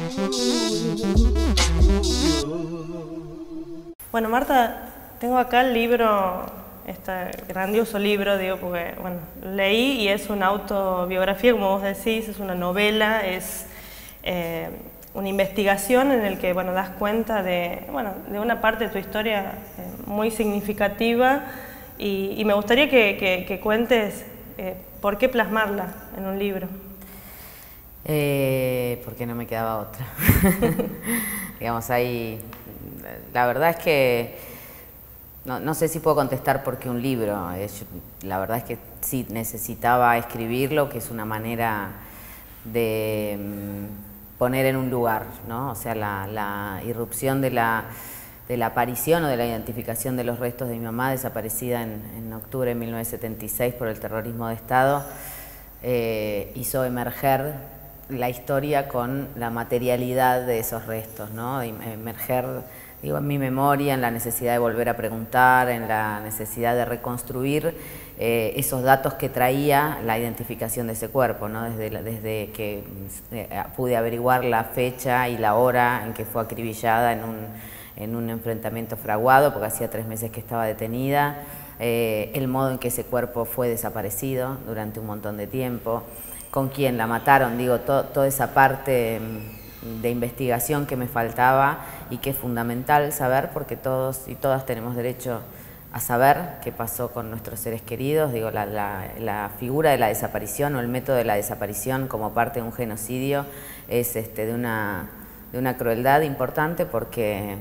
Bueno, Marta, tengo acá el libro, este grandioso libro, digo, porque bueno, leí y es una autobiografía, como vos decís, es una novela, es una investigación en el que bueno, das cuenta de una parte de tu historia muy significativa y me gustaría que cuentes por qué plasmarla en un libro. Porque no me quedaba otra. Digamos, ahí, la verdad es que no sé si puedo contestar por qué un libro. La verdad es que sí necesitaba escribirlo, que es una manera de poner en un lugar, ¿no? O sea, la irrupción de la aparición o de la identificación de los restos de mi mamá desaparecida en octubre de 1976 por el terrorismo de Estado, hizo emerger la historia con la materialidad de esos restos, ¿no? Emerger, digo, en mi memoria, en la necesidad de volver a preguntar, en la necesidad de reconstruir esos datos que traía la identificación de ese cuerpo, ¿no? Desde que pude averiguar la fecha y la hora en que fue acribillada en un enfrentamiento fraguado, porque hacía 3 meses que estaba detenida, el modo en que ese cuerpo fue desaparecido durante un montón de tiempo, con quién la mataron, digo, toda esa parte de investigación que me faltaba y que es fundamental saber, porque todos y todas tenemos derecho a saber qué pasó con nuestros seres queridos. Digo, la figura de la desaparición o el método de la desaparición como parte de un genocidio es de una crueldad importante, porque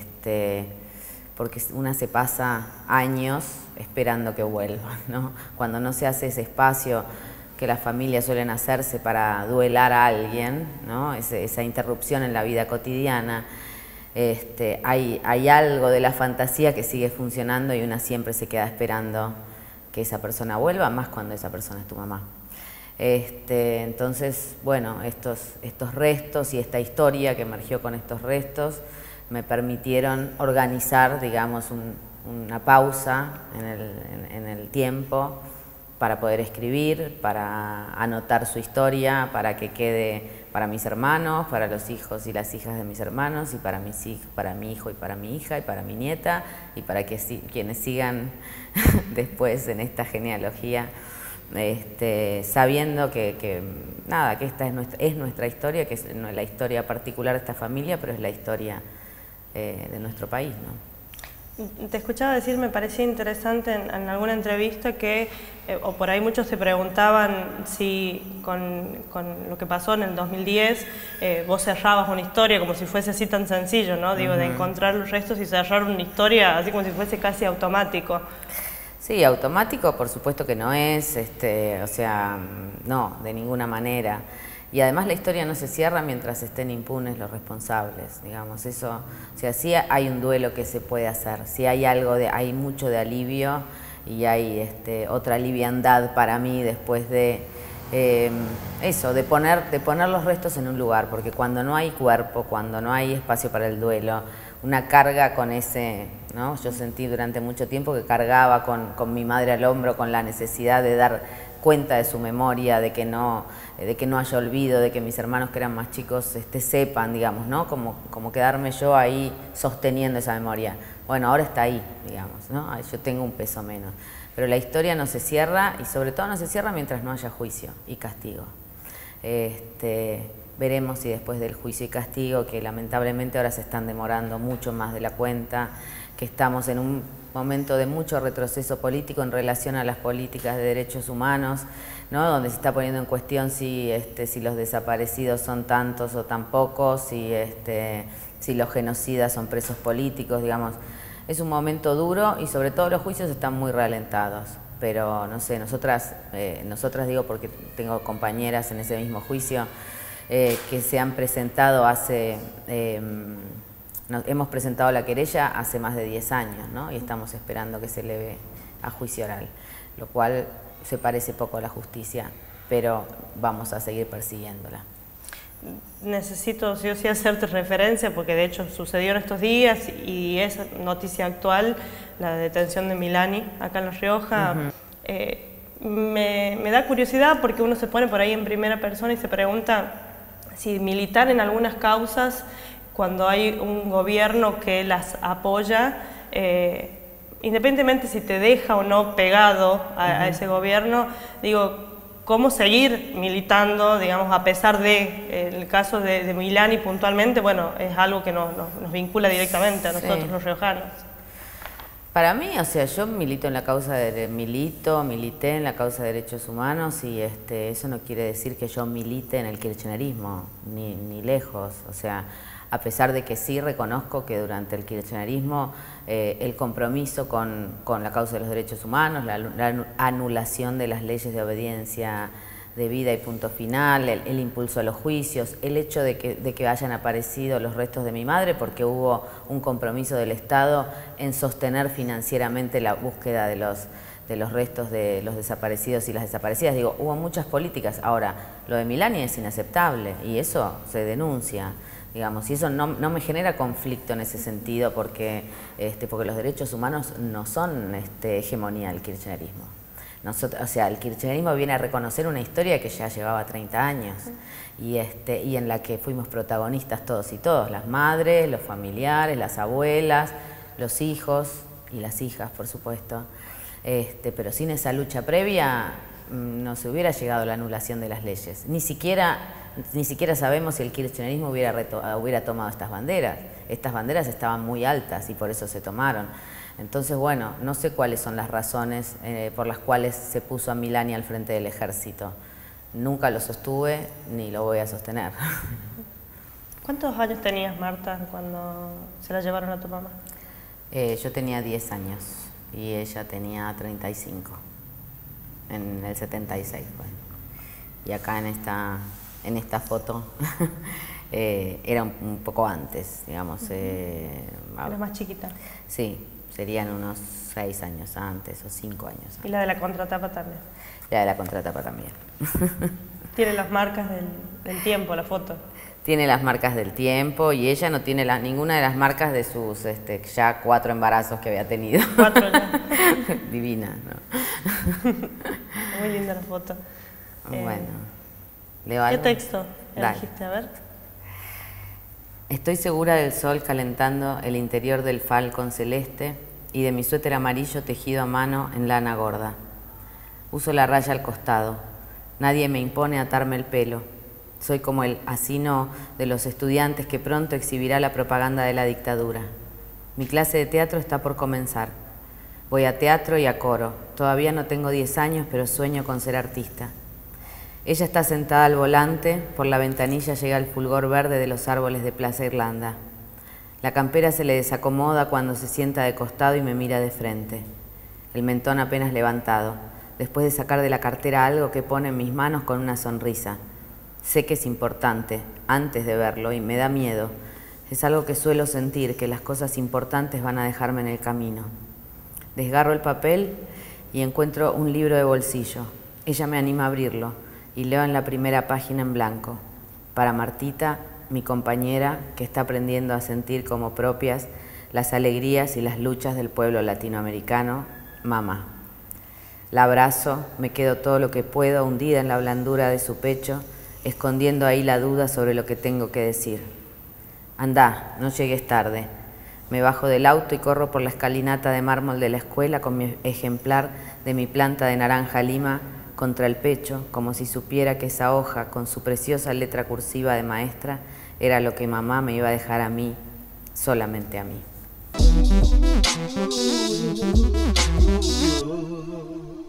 una se pasa años esperando que vuelva, ¿no? Cuando no se hace ese espacio que las familias suelen hacerse para duelar a alguien, ¿no? Esa interrupción en la vida cotidiana, hay algo de la fantasía que sigue funcionando y una siempre se queda esperando que esa persona vuelva, más cuando esa persona es tu mamá. Entonces, bueno, estos restos y esta historia que emergió con estos restos me permitieron organizar, digamos, una pausa en el tiempo, para poder escribir, para anotar su historia, para que quede para mis hermanos, para los hijos y las hijas de mis hermanos, y para mi hijo y para mi hija y para mi nieta, y para quienes sigan después en esta genealogía, sabiendo que esta es nuestra historia, que es la historia particular de esta familia, pero es la historia de nuestro país, ¿no? Te escuchaba decir, me parecía interesante en alguna entrevista que, o por ahí muchos se preguntaban si con lo que pasó en el 2010 vos cerrabas una historia como si fuese así tan sencillo, ¿no? Digo, de encontrar los restos y cerrar una historia así como si fuese casi automático. Sí, automático por supuesto que no es, o sea, no, de ninguna manera. Y además la historia no se cierra mientras estén impunes los responsables, digamos, eso, o sea, sí hay un duelo que se puede hacer, sí hay hay mucho de alivio y hay otra liviandad para mí después de eso, de poner los restos en un lugar, porque cuando no hay cuerpo, cuando no hay espacio para el duelo, una carga con ese, ¿no? Yo sentí durante mucho tiempo que cargaba con mi madre al hombro, con la necesidad de dar cuenta de su memoria, de que no haya olvido, de que mis hermanos que eran más chicos sepan, digamos, ¿no? Como quedarme yo ahí sosteniendo esa memoria. Bueno, ahora está ahí, digamos, ¿no? Yo tengo un peso menos. Pero la historia no se cierra, y sobre todo no se cierra mientras no haya juicio y castigo. Veremos si después del juicio y castigo, que lamentablemente ahora se están demorando mucho más de la cuenta, que estamos en un momento de mucho retroceso político en relación a las políticas de derechos humanos, ¿no? Donde se está poniendo en cuestión si los desaparecidos son tantos o tan pocos, si los genocidas son presos políticos, digamos. Es un momento duro y sobre todo los juicios están muy ralentados. Pero no sé, nosotras digo porque tengo compañeras en ese mismo juicio que se han presentado hemos presentado la querella hace más de 10 años, ¿no? Y estamos esperando que se eleve a juicio oral, lo cual se parece poco a la justicia, pero vamos a seguir persiguiéndola. Necesito sí o sí hacerte referencia, porque de hecho sucedió en estos días y es noticia actual la detención de Milani acá en La Rioja. Me da curiosidad porque uno se pone por ahí en primera persona y se pregunta si militar en algunas causas, cuando hay un gobierno que las apoya, independientemente si te deja o no pegado a ese gobierno, digo, cómo seguir militando, digamos, a pesar de, el caso de Milani puntualmente, bueno, es algo que nos vincula directamente a nosotros los riojanos. Para mí, o sea, yo milité en la causa milité en la causa de derechos humanos y eso no quiere decir que yo milite en el kirchnerismo, ni lejos, o sea, a pesar de que sí reconozco que durante el kirchnerismo el compromiso con la causa de los derechos humanos, la anulación de las leyes de obediencia debida y punto final, el impulso a los juicios, el hecho de que hayan aparecido los restos de mi madre porque hubo un compromiso del Estado en sostener financieramente la búsqueda de los restos de los desaparecidos y las desaparecidas. Digo, hubo muchas políticas. Ahora, lo de Milani es inaceptable y eso se denuncia. Digamos, y eso no me genera conflicto en ese sentido porque los derechos humanos no son hegemonía del kirchnerismo. O sea, el kirchnerismo viene a reconocer una historia que ya llevaba 30 años y en la que fuimos protagonistas todos y todos, las madres, los familiares, las abuelas, los hijos y las hijas, por supuesto. Pero sin esa lucha previa no se hubiera llegado a la anulación de las leyes. Ni siquiera sabemos si el kirchnerismo hubiera tomado estas banderas. Estas banderas estaban muy altas y por eso se tomaron. Entonces, bueno, no sé cuáles son las razones por las cuales se puso a Milani al frente del ejército. Nunca lo sostuve ni lo voy a sostener. ¿Cuántos años tenías, Marta, cuando se la llevaron a tu mamá? Yo tenía 10 años y ella tenía 35, en el 76. Bueno. Y acá en esta foto era un poco antes, digamos. ¿Era más chiquita? Sí, serían unos 6 años antes o 5 años antes. ¿Y la de la contratapa también? La de la contratapa también. ¿Tiene las marcas del tiempo, la foto? Tiene las marcas del tiempo y ella no tiene ninguna de las marcas de sus ya 4 embarazos que había tenido. 4 ya. Divina, ¿no? Muy linda la foto. Bueno. ¿Qué texto elegiste? A ver. Estoy segura del sol calentando el interior del falcón celeste y de mi suéter amarillo tejido a mano en lana gorda. Uso la raya al costado. Nadie me impone atarme el pelo. Soy como el así no de los estudiantes que pronto exhibirá la propaganda de la dictadura. Mi clase de teatro está por comenzar. Voy a teatro y a coro. Todavía no tengo 10 años, pero sueño con ser artista. Ella está sentada al volante, por la ventanilla llega el fulgor verde de los árboles de Plaza Irlanda. La campera se le desacomoda cuando se sienta de costado y me mira de frente. El mentón apenas levantado, después de sacar de la cartera algo que pone en mis manos con una sonrisa. Sé que es importante, antes de verlo, y me da miedo. Es algo que suelo sentir, que las cosas importantes van a dejarme en el camino. Desgarro el papel y encuentro un libro de bolsillo. Ella me anima a abrirlo y leo en la primera página en blanco. Para Martita, mi compañera, que está aprendiendo a sentir como propias las alegrías y las luchas del pueblo latinoamericano, mamá. La abrazo, me quedo todo lo que puedo hundida en la blandura de su pecho, escondiendo ahí la duda sobre lo que tengo que decir. Andá, no llegues tarde. Me bajo del auto y corro por la escalinata de mármol de la escuela con mi ejemplar de mi planta de naranja lima contra el pecho, como si supiera que esa hoja, con su preciosa letra cursiva de maestra, era lo que mamá me iba a dejar a mí, solamente a mí.